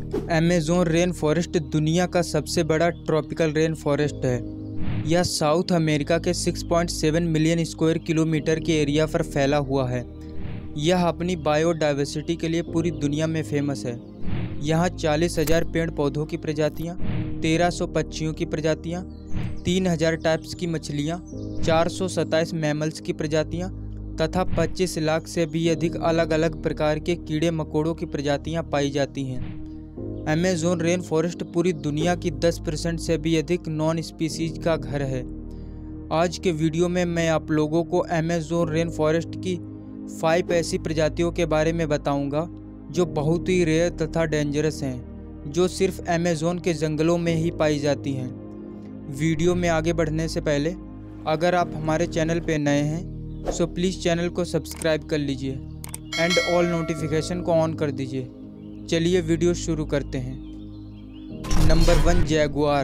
Amazon rain forest दुनिया का सबसे बड़ा ट्रॉपिकल रेन फॉरेस्ट है। यह साउथ अमेरिका के 6.7 मिलियन स्क्वायर किलोमीटर के एरिया पर फैला हुआ है। यह अपनी बायोडाइवर्सिटी के लिए पूरी दुनिया में फेमस है। यहाँ 40,000 पेड़ पौधों की प्रजातियाँ, 1300 पक्षियों की प्रजातियाँ, 3000 टाइप्स की मछलियाँ, 427 मैमल्स की प्रजातियाँ तथा 25 लाख से भी अधिक अलग अलग प्रकार के कीड़े मकोड़ों की प्रजातियाँ पाई जाती हैं। अमेज़न रेन फॉरेस्ट पूरी दुनिया की 10% से भी अधिक नॉन स्पीसीज का घर है। आज के वीडियो में मैं आप लोगों को अमेज़न रेन फॉरेस्ट की 5 ऐसी प्रजातियों के बारे में बताऊंगा जो बहुत ही रेयर तथा डेंजरस हैं, जो सिर्फ अमेज़न के जंगलों में ही पाई जाती हैं। वीडियो में आगे बढ़ने से पहले अगर आप हमारे चैनल पे नए हैं सो प्लीज़ चैनल को सब्सक्राइब कर लीजिए एंड ऑल नोटिफिकेशन को ऑन कर दीजिए। चलिए वीडियो शुरू करते हैं। Number 1, jaguar.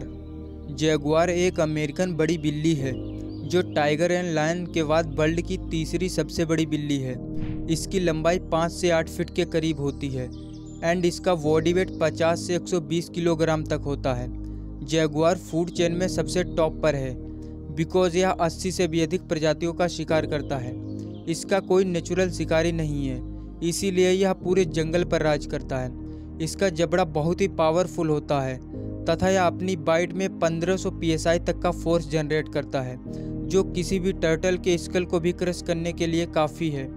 जैगुआर एक अमेरिकन बड़ी बिल्ली है जो टाइगर एंड लायन के बाद वर्ल्ड की तीसरी सबसे बड़ी बिल्ली है। इसकी लंबाई 5 से 8 फीट के करीब होती है एंड इसका बॉडी वेट 50 से 120 किलोग्राम तक होता है। जैगुआर फूड चेन में सबसे टॉप पर है बिकॉज यह 80 से भी अधिक प्रजातियों का शिकार करता है। इसका कोई नेचुरल शिकारी नहीं है, इसीलिए यह पूरे जंगल पर राज करता है। इसका जबड़ा बहुत ही पावरफुल होता है तथा यह अपनी बाइट में 1500 psi तक का फोर्स जनरेट करता है, जो किसी भी टर्टल के स्कल को भी क्रश करने के लिए काफ़ी है।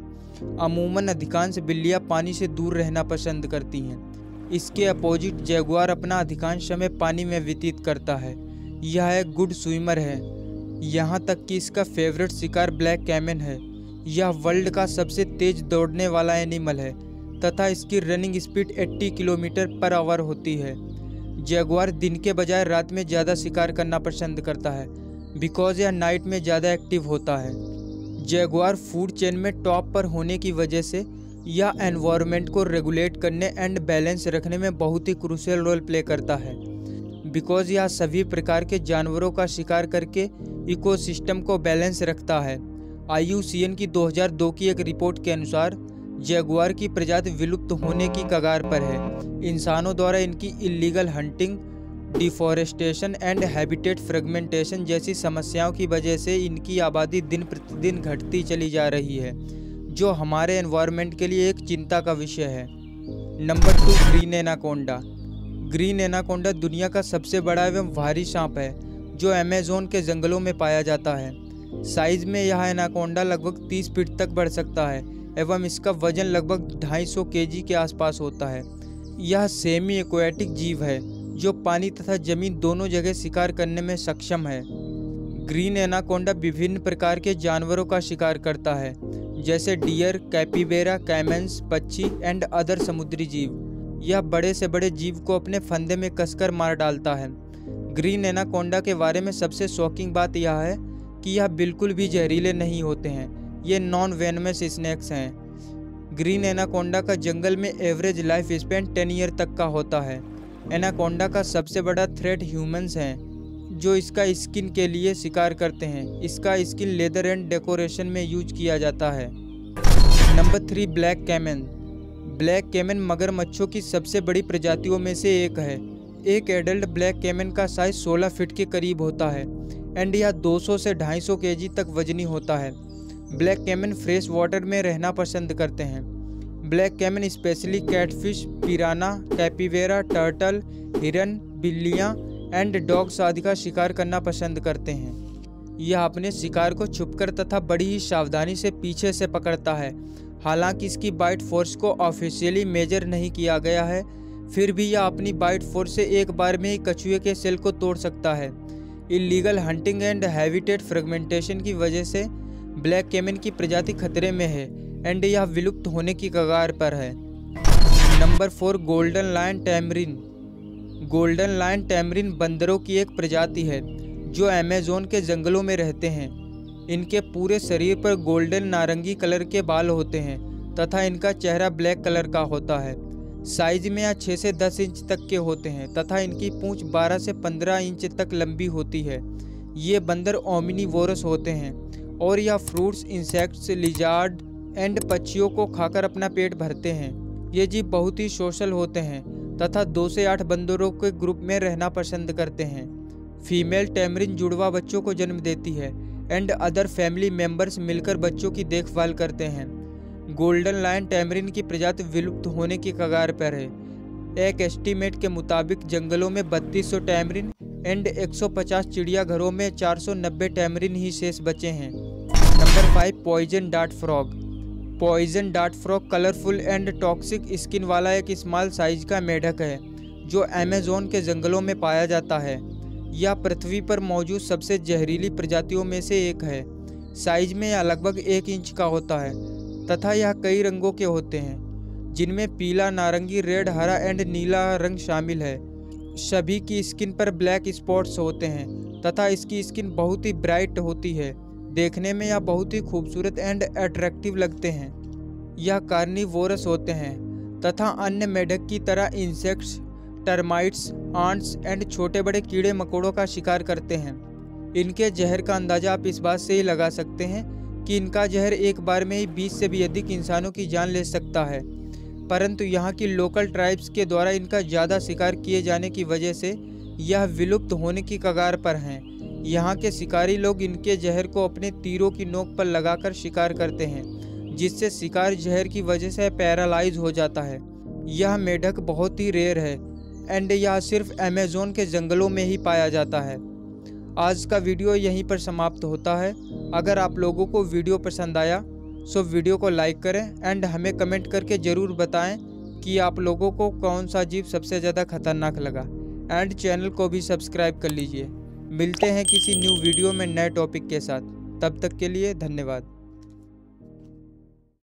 अमूमन अधिकांश बिल्लियां पानी से दूर रहना पसंद करती हैं। इसके अपोजिट जैगुआर अपना अधिकांश समय पानी में व्यतीत करता है। यह एक गुड स्विमर है, यहाँ तक कि इसका फेवरेट शिकार ब्लैक कैमन है। यह वर्ल्ड का सबसे तेज दौड़ने वाला एनिमल है तथा इसकी running speed 80 kilometre per hour होती है। जैगुआर दिन के बजाय रात में ज़्यादा शिकार करना पसंद करता है बिकॉज यह नाइट में ज़्यादा एक्टिव होता है। जैगुआर फूड चेन में टॉप पर होने की वजह से यह एनवायरनमेंट को रेगुलेट करने एंड बैलेंस रखने में बहुत ही क्रूशियल रोल प्ले करता है बिकॉज यह सभी प्रकार के जानवरों का शिकार करके इकोसिस्टम को बैलेंस रखता है। IUCN की 2002 की एक रिपोर्ट के अनुसार जैगुआर की प्रजाति विलुप्त होने की कगार पर है। इंसानों द्वारा इनकी illegal hunting, deforestation and habitat fragmentation जैसी समस्याओं की वजह से इनकी आबादी दिन प्रतिदिन घटती चली जा रही है, जो हमारे एनवायरनमेंट के लिए एक चिंता का विषय है। Number 2, green anaconda. Green anaconda दुनिया का सबसे बड़ा एवं भारी सांप है जो अमेज़न के जंगलों में पाया जाता है। साइज में यह एनाकोंडा लगभग 30 फीट तक बढ़ सकता है एवं इसका वजन लगभग 250 kg के आसपास होता है। यह सेमी एक्वेटिक जीव है जो पानी तथा जमीन दोनों जगह शिकार करने में सक्षम है। ग्रीन एनाकोंडा विभिन्न प्रकार के जानवरों का शिकार करता है जैसे डियर, कैपिबेरा, कैमन्स, पक्षी एंड अदर समुद्री जीव। यह बड़े से बड़े जीव को अपने फंदे में कसकर मार डालता है। ग्रीन एनाकोंडा के बारे में सबसे शॉकिंग बात यह है कि यह बिल्कुल भी जहरीले नहीं होते हैं। ये नॉन वेनमस स्नेक्स हैं। ग्रीन एनाकोंडा का जंगल में एवरेज लाइफ स्पैन 10 ईयर तक का होता है। एनाकोंडा का सबसे बड़ा थ्रेट ह्यूमंस हैं जो इसका स्किन के लिए शिकार करते हैं। इसका स्किन लेदर एंड डेकोरेशन में यूज किया जाता है। Number 3, black caiman. Black caiman मगरमच्छों की सबसे बड़ी प्रजातियों में से एक है। एक एडल्ट ब्लैक कैमन का साइज 16 फीट के करीब होता है एंड यह 200 से 250 kg तक वजनी होता है। ब्लैक कैमन फ्रेश वाटर में रहना पसंद करते हैं। Black caiman specially catfish, piranha, capybara, turtle, हिरन, बिल्लियां एंड डॉग्स आदि का शिकार करना पसंद करते हैं। यह अपने शिकार को छुपकर तथा बड़ी ही सावधानी से पीछे से पकड़ता है। हालांकि इसकी बाइट फोर्स को ऑफिशियली मेजर नहीं किया गया है, फिर भी यह अपनी बाइट फोर्स से एक बार में ही कछुए के सेल को तोड़ सकता है। Illegal hunting and habitat fragmentation की वजह से ब्लैक कैमन की प्रजाति खतरे में है एंड यह विलुप्त होने की कगार पर है। Number 4, golden lion tamarin. Golden lion tamarin बंदरों की एक प्रजाति है जो अमेज़न के जंगलों में रहते हैं। इनके पूरे शरीर पर गोल्डन नारंगी कलर के बाल होते हैं तथा इनका चेहरा ब्लैक कलर का होता है। साइज में यह 6 से 10 इंच तक के होते हैं तथा इनकी पूंछ 12 से 15 इंच तक लंबी होती है। ये बंदर ओमनिवोरस होते हैं और यह फ्रूट्स, इंसेक्ट्स, लिजार्ड एंड पक्षियों को खाकर अपना पेट भरते हैं। ये जीव बहुत ही सोशल होते हैं तथा 2 से 8 बंदरों के ग्रुप में रहना पसंद करते हैं। फीमेल टैमरिन जुड़वा बच्चों को जन्म देती है एंड अदर फैमिली मेंबर्स मिलकर बच्चों की देखभाल करते हैं। गोल्डन लायन टैमरिन की प्रजाति विलुप्त होने की कगार पर है। एक एस्टीमेट के मुताबिक जंगलों में 3200 टैमरिन एंड 150 चिड़ियाघरों में 490 टैमरिन ही शेष बचे हैं। Number 5, poison dart frog. Poison dart frog colourful and toxic skin वाला एक स्मॉल साइज का मेढक है जो अमेज़न के जंगलों में पाया जाता है। यह पृथ्वी पर मौजूद सबसे जहरीली प्रजातियों में से एक है। साइज में यह लगभग 1 इंच का होता है तथा यह कई रंगों के होते हैं, जिनमें पीला, नारंगी, रेड, हरा एंड नीला रंग शामिल है। सभी की स्किन पर ब्लैक स्पॉट्स होते हैं तथा इसकी स्किन बहुत ही ब्राइट होती है। देखने में यह बहुत ही खूबसूरत एंड अट्रैक्टिव लगते हैं। यह कार्निवोरस होते हैं तथा अन्य मेढक की तरह इंसेक्ट्स, टर्माइट्स, आंट्स एंड छोटे बड़े कीड़े मकोड़ों का शिकार करते हैं। इनके जहर का अंदाज़ा आप इस बात से ही लगा सकते हैं कि इनका जहर एक बार में ही 20 से भी अधिक इंसानों की जान ले सकता है। परंतु यहाँ की लोकल ट्राइब्स के द्वारा इनका ज़्यादा शिकार किए जाने की वजह से यह विलुप्त होने की कगार पर हैं। यहाँ के शिकारी लोग इनके जहर को अपने तीरों की नोक पर लगाकर शिकार करते हैं, जिससे शिकार जहर की वजह से पैरालाइज हो जाता है। यह मेढक बहुत ही रेयर है एंड यह सिर्फ अमेज़न के जंगलों में ही पाया जाता है। आज का वीडियो यहीं पर समाप्त होता है। अगर आप लोगों को वीडियो पसंद आया सो वीडियो को लाइक करें एंड हमें कमेंट करके ज़रूर बताएं कि आप लोगों को कौन सा जीव सबसे ज़्यादा खतरनाक लगा एंड चैनल को भी सब्सक्राइब कर लीजिए। मिलते हैं किसी न्यू वीडियो में नए टॉपिक के साथ। तब तक के लिए धन्यवाद।